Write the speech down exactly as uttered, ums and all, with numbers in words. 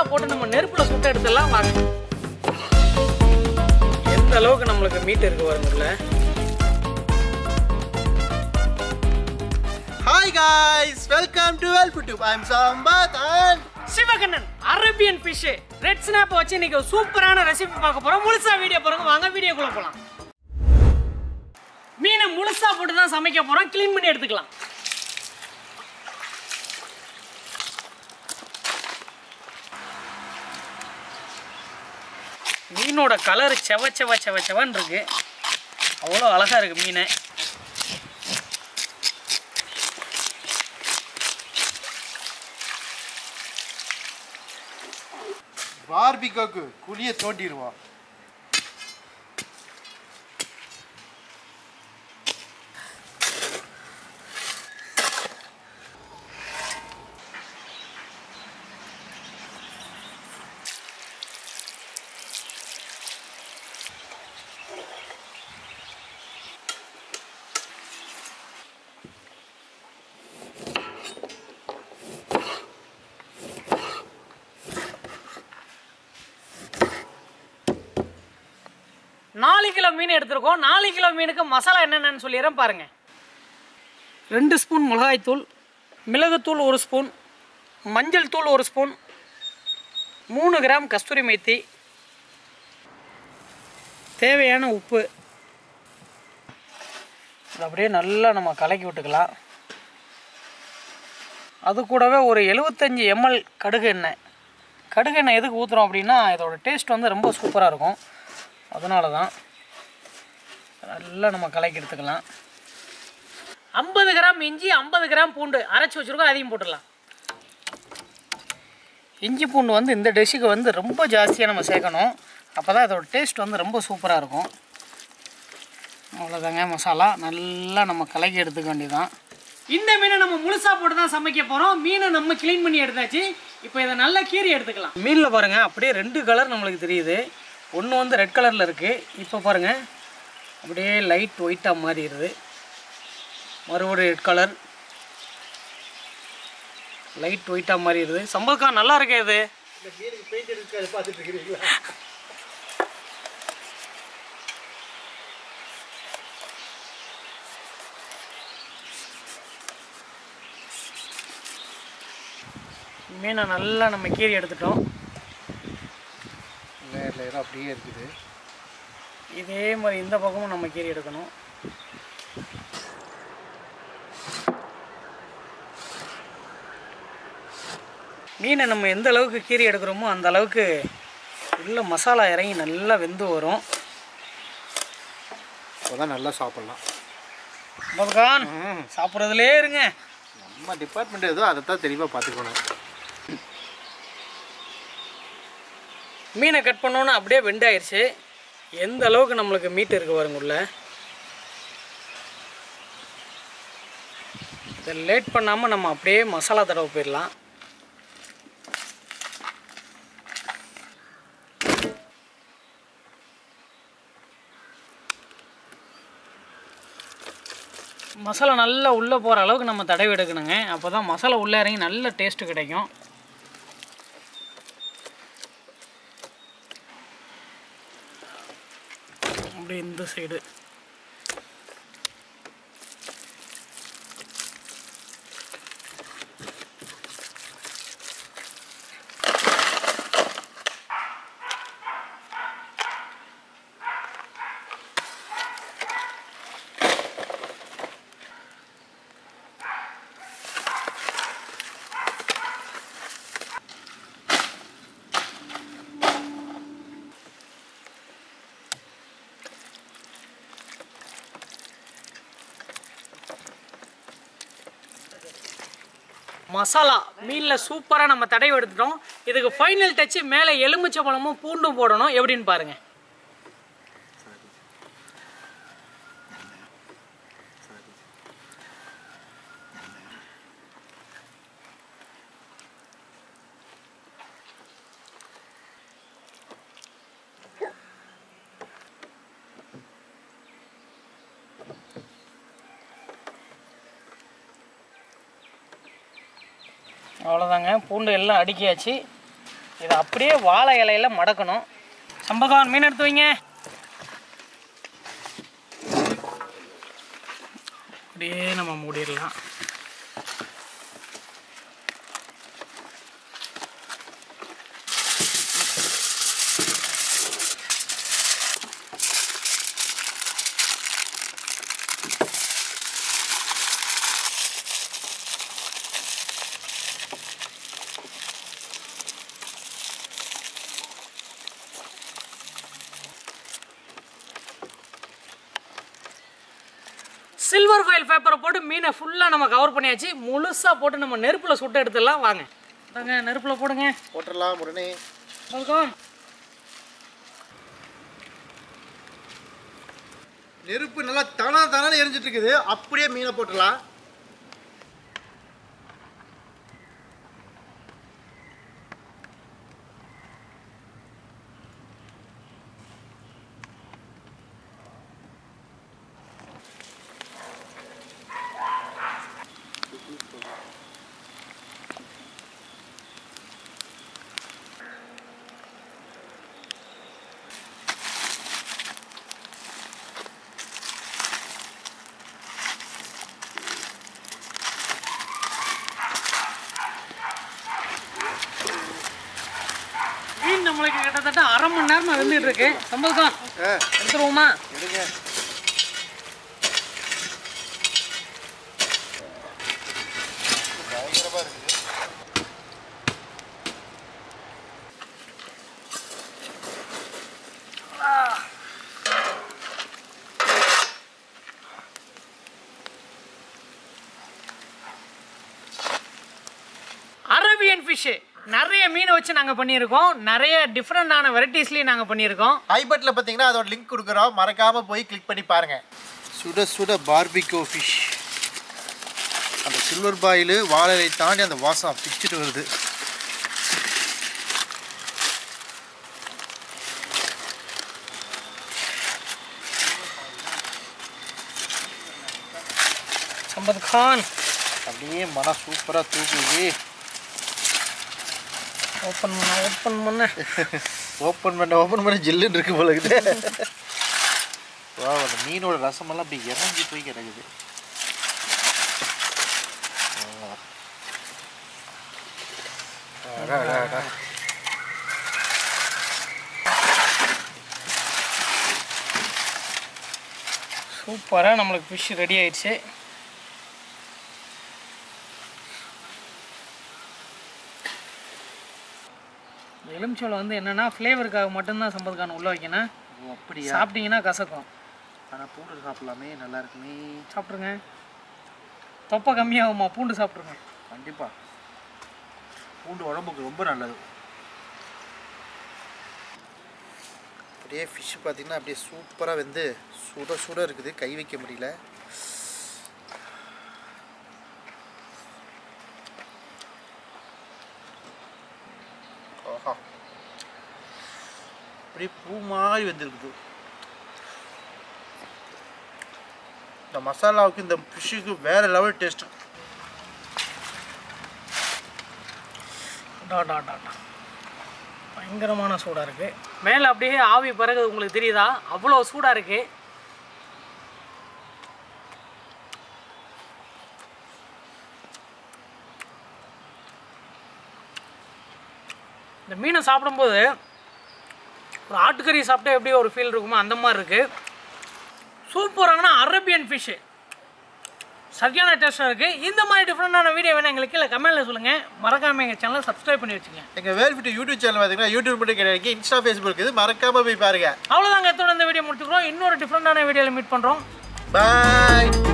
போட்டு நம்ம நெருப்புல சுட்டு எடுத்துடலாம் வாங்க. எந்த அளவுக்கு நம்மளுக்கு மீட் இருக்கு பாருங்கல்ல. Hi guys, welcome to YouTube. I'm Sambath and Sivakannan Arabian Fish Red Snap வச்சு இன்னைக்கு ஒரு சூப்பரான ரெசிபி பார்க்க போறோம். முழுசா வீடியோ பாருங்க. வாங்க வீடியோக்குள்ள போலாம். மீனை முழுசா போட்டு தான் சமைக்க போறோம். க்ளீன் பண்ணி எடுத்துக்கலாம். மீனோட கலர் செவ செவ செவ செவன்னு இருக்கு. அவ்வளோ அழகா இருக்கு மீன். பார்பிகோக்கு குளிய தோண்டிடுவோம். நாலு கிலோ மீன் எடுத்துருக்கோம். நாலு கிலோ மீனுக்கு மசாலா என்னென்னு சொல்லிடுறேன் பாருங்க. ரெண்டு ஸ்பூன் மிளகாய்த்தூள், மிளகுத்தூள் ஒரு ஸ்பூன், மஞ்சள் தூள் ஒரு ஸ்பூன், மூணு கிராம் கஸ்தூரி மேத்தி, தேவையான உப்பு. அது அப்படியே நல்லா நம்ம கலக்கி விட்டுக்கலாம். அது கூடவே ஒரு எழுபத்தஞ்சி எம்எல் கடுகு எண்ணெய். கடுகு எண்ணெய் எதுக்கு ஊற்றுறோம் அப்படின்னா இதோட டேஸ்ட் வந்து ரொம்ப சூப்பராக இருக்கும். அதனால தான் நல்லா நம்ம கலக்கி எடுத்துக்கலாம். ஐம்பது கிராம் இஞ்சி, ஐம்பது கிராம் பூண்டு அரைச்சி வச்சுருக்கோம். அதையும் போட்டுடலாம். இஞ்சி பூண்டு வந்து இந்த டிஷ்ஷுக்கு வந்து ரொம்ப ஜாஸ்தியாக நம்ம சேர்க்கணும். அப்போ தான் இதோட டேஸ்ட் வந்து ரொம்ப சூப்பராக இருக்கும். அவ்வளோதாங்க மசாலா. நல்லா நம்ம கலக்கி எடுத்துக்க வேண்டியதான். இந்த மீனை நம்ம முழுசாக போட்டு தான் சமைக்க போகிறோம். மீனை நம்ம க்ளீன் பண்ணி எடுத்தாச்சு. இப்போ இதை நல்லா கீறி எடுத்துக்கலாம். மீனில் பாருங்கள் அப்படியே ரெண்டு கலர் நம்மளுக்கு தெரியுது. ஒன்று வந்து ரெட் கலரில் இருக்குது. இப்போ பாருங்கள் அப்படியே லைட் ஒயிட்டாக மாறிடுது. மறுபடியும் ரெட் கலர் லைட் ஒயிட்டாக மாறிடுது. சம்பத்கா நல்லா இருக்கே இது. பார்த்துட்டு இருக்கிறீங்களா? மீனை நல்லா நம்ம கீறி எடுத்துட்டோம். லேயர் லேயராக அப்படியே இருக்குது. இதே மாதிரி இந்த பக்கமும் நம்ம கீறி எடுக்கணும். மீனை நம்ம எந்த அளவுக்கு கீறி எடுக்கிறோமோ அந்த அளவுக்கு உள்ள மசாலா இறங்கி நல்லா வெந்து வரும். அப்போதான் நல்லா சாப்பிட்லாம். பகவான் சாப்பிட்றதுலே இருங்க. நம்ம டிபார்ட்மெண்ட் ஏதோ அதை தான் தெளிவாக பார்த்துக்கணும். மீனை கட் பண்ணோன்னு அப்படியே வெண்டாயிருச்சு. எந்த அளவுக்கு நம்மளுக்கு மீட் இருக்கு பாருங்க உள்ள. இதை லேட் பண்ணாமல் நம்ம அப்படியே மசாலா தடவை போயிடலாம். மசாலா நல்லா உள்ளே போகிற அளவுக்கு நம்ம தடவி எடுக்கணுங்க. அப்போ தான் மசாலா உள்ளே இறங்கி நல்ல டேஸ்ட்டு கிடைக்கும். அப்படியே இந்த சைடு மசாலா மீனில் சூப்பராக நம்ம தடவி எடுத்துட்டோம். இதுக்கு ஃபைனல் டச்சு மேலே எலுமிச்சை பழமும் பூண்டும் போடணும். எப்படின்னு பாருங்கள். அவ்வளோதாங்க. பூண்டு எல்லாம் அடுக்கியாச்சு. இதை அப்படியே வாழை இலையில மடக்கணும். சம்பகான் மீன் எடுத்து வைங்க. அப்படியே நம்ம மூடிடலாம். சில்வர் ஃபாயில் பேப்பரை போட்டு மீனை ஃபுல்லாக நம்ம கவர் பண்ணியாச்சு. முழுசாக போட்டு நம்ம நெருப்பில் சுட்டு எடுத்துடலாம். வாங்க தாங்க நெருப்பில் போடுங்க. போட்டுடலாம் உடனே. நெருப்பு நல்லா தானா தானே எரிஞ்சிட்டு இருக்குது. அப்படியே மீனை போட்டுடலாம். மீன் நம்மளுக்கு கிட்டத்தட்ட அரை மணி நேரமா வெந்துட்டு இருக்கு. சம்பல்கான் எடுத்துருவோமா? எடுங்க. பயங்கரமா இருக்கு. அரேபியன் ஃபிஷ் நிறைய மீன் வச்சு நாங்கள் பண்ணியிருக்கோம். நிறைய டிஃப்ரெண்டான வெரைட்டிஸ்லேயும் நாங்கள் பண்ணியிருக்கோம். ஐபட்டில் பார்த்தீங்கன்னா அதோட லிங்க் கொடுக்குறோம். மறக்காமல் போய் கிளிக் பண்ணி பாருங்கள். சுட சுட பார்பிக்யூ ஃபிஷ். அந்த சில்வர் பாயில் வாழை தாண்டி அந்த வாசம் பிச்சுட்டு வருது. சம்பத் கான் அப்படியே மன சூப்பராக தூக்குது. ஓப்பன் பண்ண ஓப்பன் பண்ண ஓப்பன் பண்ண ஓப்பன் பண்ண ஜில்லுன்னு இருக்கு போல இருக்குது. வா, அந்த மீனோட ரசமெல்லாம் அப்படி இறங்கி போய் கிடக்குது. சூப்பராக நம்மளுக்கு ஃபிஷ் ரெடி ஆயிடுச்சு. எலுமிச்சோளம் வந்து என்னென்னா ஃப்ளேவருக்காக மட்டும்தான் சம்பத்கான் உள்ளே வைக்கணும். அப்படியா? சாப்பிட்டீங்கன்னா கசக்கும். ஆனால் பூண்டு சாப்பிடலாமே, நல்லா இருக்குமே. சாப்பிட்ருங்க. தொப்பை கம்மியாகுமா? பூண்டு சாப்பிட்ருங்க. கண்டிப்பாக பூண்டு உடம்புக்கு ரொம்ப நல்லது. அப்படியே ஃபிஷ் பார்த்தீங்கன்னா அப்படியே சூப்பராக வெந்து சுட சுட இருக்குது. கை வைக்க முடியல. ஆஹா, அப்படியே பூ மாதிரி வந்துருக்குது. இந்த மசாலாவுக்கு இந்த ஃபிஷ்ஷுக்கு வேறு லெவல் டேஸ்ட்டு. டா டா டா பயங்கரமான சூடாக இருக்குது. மேலே அப்படியே ஆவி பறகுது. உங்களுக்கு தெரியுதா? அவ்வளோ சூடாக இருக்குது. இந்த மீனை சாப்பிடும்போது ஒரு ஆட்டுக்கறி சாப்பிட்டா எப்படி ஒரு ஃபீல் இருக்குமோ அந்த மாதிரி இருக்குது. சூப்பரான அரேபியன் ஃபிஷ்ஷு சரியான டேஸ்ட்டாக இருக்குது. இந்த மாதிரி டிஃப்ரெண்டான வீடியோ வேணும் எங்களுக்கு இல்லை கமெண்ட்டில் சொல்லுங்கள். மறக்காமல் எங்கள் சேனலை சப்ஸ்கிரைப் பண்ணி வச்சுங்க. எங்கள் வேல்ஃபிட் யூடியூப் சேனல் பார்த்தீங்கன்னா யூடியூப் மட்டும் கிடையாது, இன்ஸ்டா ஃபேஸ்புக் இது மறக்காமல் போய் பாருங்கள். அவ்வளோதாங்க. எத்தோட இந்த வீடியோ முடிச்சுக்கிறோம். இன்னொரு டிஃப்ரெண்டான வீடியோவில் மீட் பண்ணுறோம். பாய்.